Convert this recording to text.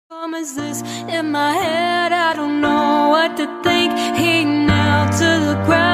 Is this in my head? I don't know what to think. He knelt to the ground.